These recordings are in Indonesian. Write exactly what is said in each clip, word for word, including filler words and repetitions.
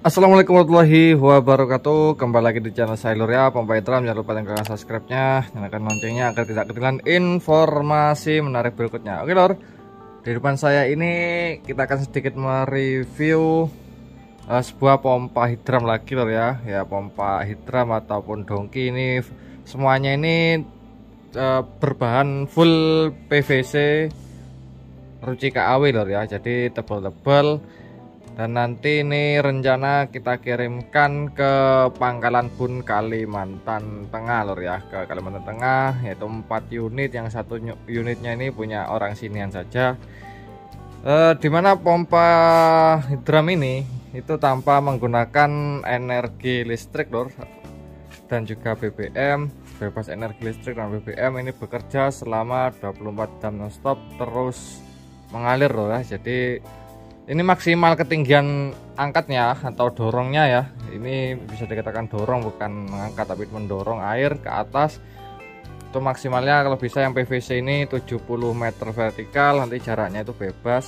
Assalamualaikum warahmatullahi wabarakatuh. Kembali lagi di channel saya Lur ya, Pompa Hidram. Jangan lupa tekan subscribe-nya, nyalakan loncengnya agar tidak ketinggalan informasi menarik berikutnya. Oke Lur, di depan saya ini kita akan sedikit mereview uh, sebuah pompa hidram lagi Lur ya. Ya, pompa hidram ataupun dongki ini semuanya ini uh, berbahan full P V C Ruci K A W Lur ya. Jadi tebal-tebal. Dan nanti ini rencana kita kirimkan ke Pangkalan Bun Kalimantan Tengah Lur ya, ke Kalimantan Tengah, yaitu empat unit. Yang satu unitnya ini punya orang sinian saja, e, dimana pompa hidram ini itu tanpa menggunakan energi listrik Lur, dan juga B B M, bebas energi listrik dan B B M. Ini bekerja selama dua puluh empat jam nonstop terus mengalir Lur ya. Jadi ini maksimal ketinggian angkatnya atau dorongnya ya, ini bisa dikatakan dorong, bukan mengangkat tapi mendorong air ke atas. Itu maksimalnya kalau bisa yang P V C ini tujuh puluh meter vertikal, nanti jaraknya itu bebas.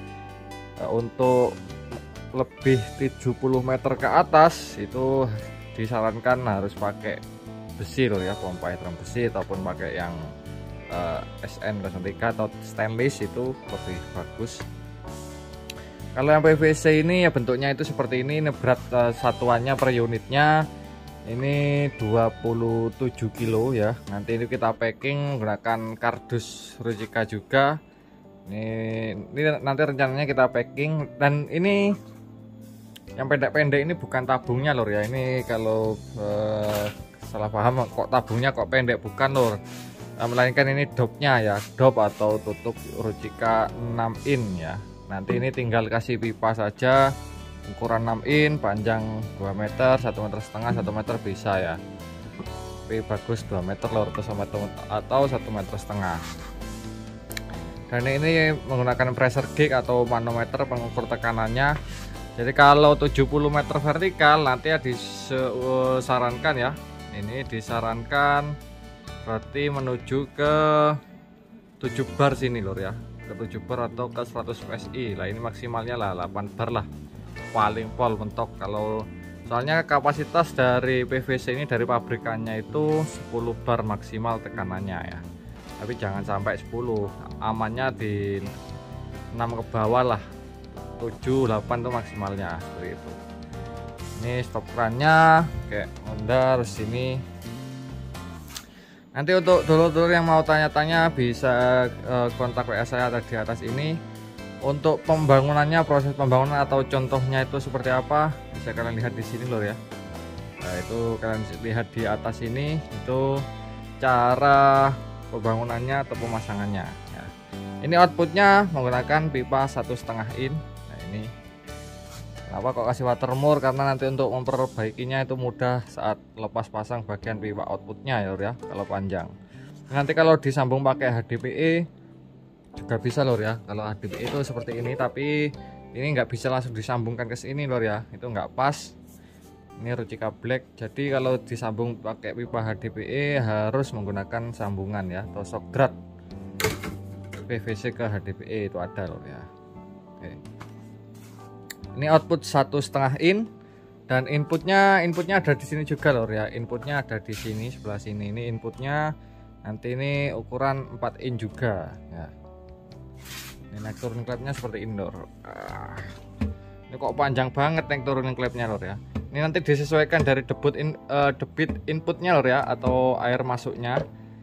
Untuk lebih tujuh puluh meter ke atas itu disarankan harus pakai besi loh ya, pompa hidram besi, ataupun pakai yang uh, S N nol tiga atau stainless, itu lebih bagus. Kalau yang P V C ini ya bentuknya itu seperti ini. Ini berat uh, satuannya per unitnya ini dua puluh tujuh kilo ya. Nanti ini kita packing menggunakan kardus Rucika juga. Ini, ini nanti rencananya kita packing. Dan ini yang pendek-pendek ini bukan tabungnya Lur ya. Ini kalau uh, salah paham kok tabungnya kok pendek, bukan Lur. Uh, melainkan ini dopnya ya, dop atau tutup Rucika enam in ya. Nanti ini tinggal kasih pipa saja, ukuran enam in, panjang dua meter, satu meter setengah, satu meter bisa ya. Tapi bagus dua meter Lur, atau satu meter setengah. Dan ini menggunakan pressure gauge atau manometer pengukur tekanannya. Jadi kalau tujuh puluh meter vertikal nanti ya disarankan ya, ini disarankan berarti menuju ke tujuh bar sini Lur ya, ke tujuh bar atau ke seratus P S I lah. Ini maksimalnya lah delapan bar lah, paling pol mentok. Kalau soalnya kapasitas dari P V C ini dari pabrikannya itu sepuluh bar maksimal tekanannya ya, tapi jangan sampai sepuluh, amannya di enam ke bawah lah, tujuh delapan tuh maksimalnya seperti itu. Ini stop kerannya kayak Honda sini. Nanti untuk dulur-dulur yang mau tanya-tanya bisa uh, kontak W A saya ada di atas ini. Untuk pembangunannya, proses pembangunan atau contohnya itu seperti apa, bisa kalian lihat di sini Lur ya. Nah, itu kalian lihat di atas ini, itu cara pembangunannya atau pemasangannya ya. Ini outputnya menggunakan pipa satu setengah in. Nah ini kenapa kok kasih watermore, karena nanti untuk memperbaikinya itu mudah saat lepas pasang bagian pipa outputnya ya Lur ya, kalau panjang. Nanti kalau disambung pakai H D P E juga bisa Lur ya. Kalau H D P E itu seperti ini, tapi ini nggak bisa langsung disambungkan ke sini Lur ya, itu nggak pas. Ini Rucika Black, jadi kalau disambung pakai pipa H D P E harus menggunakan sambungan ya, atau shock drat P V C ke H D P E itu ada Lur ya. Oke. Ini output satu setengah in, dan inputnya inputnya ada di sini juga Lur ya. Inputnya ada di sini sebelah sini. Ini inputnya nanti ini ukuran empat in juga ya. Ini naik turun klepnya seperti indoor. Ah, ini kok panjang banget naik turunin klepnya Lur ya. Ini nanti disesuaikan dari debit in, uh, debit inputnya Lur ya, atau air masuknya.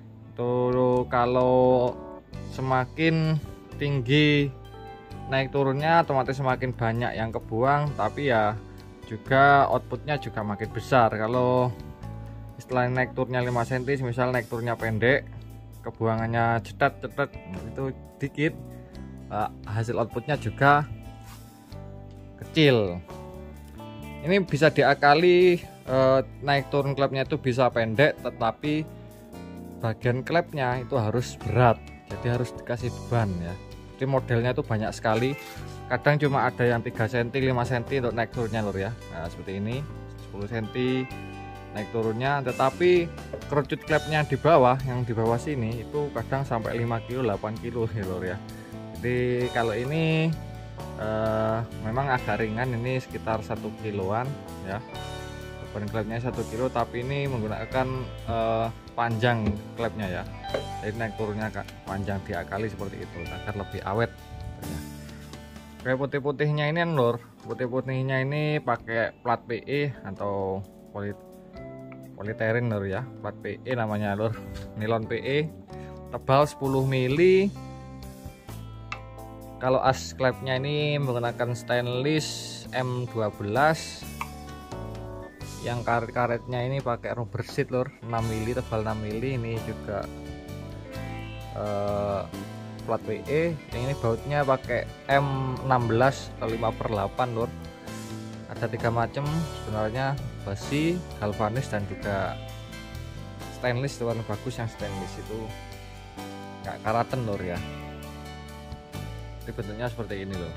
Tuh kalau semakin tinggi naik turunnya otomatis semakin banyak yang kebuang, tapi ya juga outputnya juga makin besar. Kalau setelah naik turunnya lima sentimeter, misal naik turunnya pendek, kebuangannya cetat-cetat itu dikit, hasil outputnya juga kecil. Ini bisa diakali, eh, naik turun klepnya itu bisa pendek, tetapi bagian klepnya itu harus berat, jadi harus dikasih beban ya. Jadi modelnya itu banyak sekali, kadang cuma ada yang tiga sentimeter, lima sentimeter untuk naik turunnya Lur ya. Nah seperti ini sepuluh sentimeter naik turunnya, tetapi kerucut klepnya di bawah, yang di bawah sini itu kadang sampai lima kilo, delapan kilo Lur ya. Jadi kalau ini uh, memang agak ringan, ini sekitar satu kiloan ya, beban klepnya satu kilo, tapi ini menggunakan uh, panjang klepnya ya, jadi naik turunnya panjang diakali seperti itu agar lebih awet ya. Oke, putih-putihnya ini lur, putih-putihnya ini pakai plat P E atau poly polystyrene lur ya, plat P E namanya lur, nilon P E, tebal sepuluh mili. Kalau as klepnya ini menggunakan stainless M dua belas, yang karet-karetnya ini pakai rubber sheet lur, enam mili, tebal enam mili. Ini juga uh, plat W E, yang ini bautnya pakai M enam belas atau lima per delapan lur. Ada tiga macam sebenarnya, besi, galvanis, dan juga stainless. Warna bagus yang stainless itu kayak karaten lur ya. Jadi bentuknya seperti ini lur.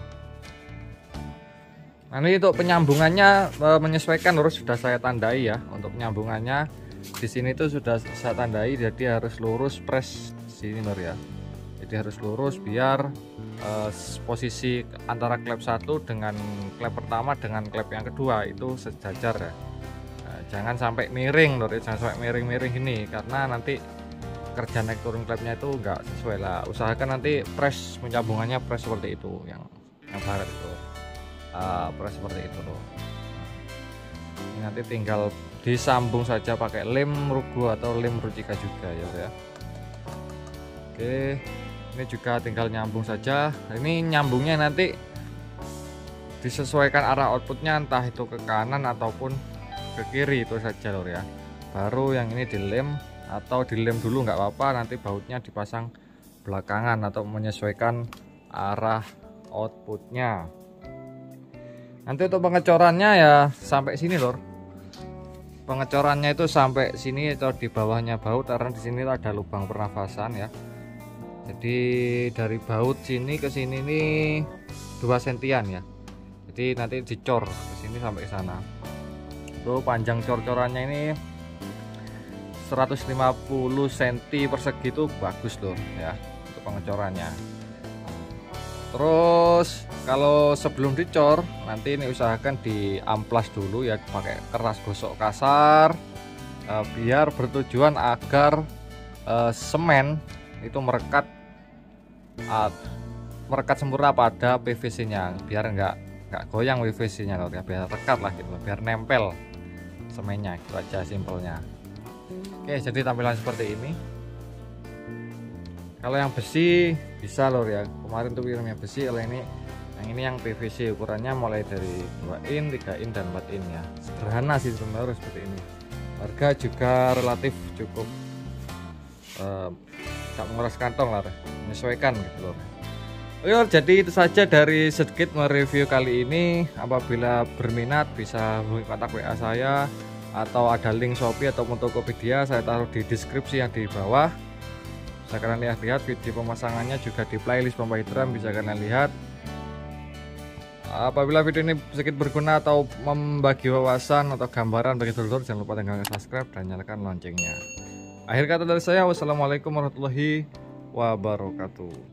Nah, ini untuk penyambungannya e, menyesuaikan lur, sudah saya tandai ya. Untuk penyambungannya di sini tuh sudah saya tandai, jadi harus lurus press sini lur ya. Jadi harus lurus biar uh, posisi antara klep satu dengan klep pertama dengan klep yang kedua itu sejajar ya. Nah, jangan sampai miring lur, jangan sampai miring-miring gini, karena nanti kerja naik turun klepnya itu enggak sesuai lah. Usahakan nanti press penyambungannya press seperti itu, yang yang barat itu uh, press seperti itu loh. Ini nanti tinggal disambung saja pakai lem rugo atau lem rucika juga ya ya. Oke, ini juga tinggal nyambung saja. Ini nyambungnya nanti disesuaikan arah outputnya, entah itu ke kanan ataupun ke kiri, itu saja lor ya. Baru yang ini dilem, atau dilem dulu nggak apa-apa, nanti bautnya dipasang belakangan atau menyesuaikan arah outputnya. Nanti untuk pengecorannya ya sampai sini lor. Pengecorannya itu sampai sini atau di bawahnya baut, karena di sini ada lubang pernafasan ya. Jadi dari baut sini ke sini ini dua sentian ya. Jadi nanti dicor ke sini sampai sana. Tuh panjang cor-corannya ini seratus lima puluh sentimeter persegi, itu bagus loh ya untuk pengecorannya. Terus kalau sebelum dicor nanti ini usahakan diamplas dulu ya, pakai keras gosok kasar eh, biar bertujuan agar eh, semen itu merekat uh, merekat sempurna pada P V C nya, biar enggak enggak goyang P V C nya ya, biar rekat lah gitu, biar nempel semennya, itu aja simpelnya. Oke, jadi tampilan seperti ini. Kalau yang besi bisa lor ya, kemarin tuh filmnya besi. Kalau ini yang ini yang P V C, ukurannya mulai dari dua in, tiga in, dan empat in ya. Sederhana sih sebenarnya seperti ini. Harga juga relatif cukup uh, tak menguras kantong lah, menyesuaikan gitu loh. Oke, jadi itu saja dari sedikit mereview kali ini. Apabila berminat bisa hubungi kontak W A saya, atau ada link Shopee ataupun Tokopedia, saya taruh di deskripsi yang di bawah. Bisa kalian lihat-lihat video pemasangannya juga di playlist Pembahit Drum, bisa kalian lihat. Apabila video ini sedikit berguna atau membagi wawasan atau gambaran bagi dulur, jangan lupa tekan subscribe dan nyalakan loncengnya. Akhir kata dari saya, wassalamualaikum warahmatullahi wabarakatuh.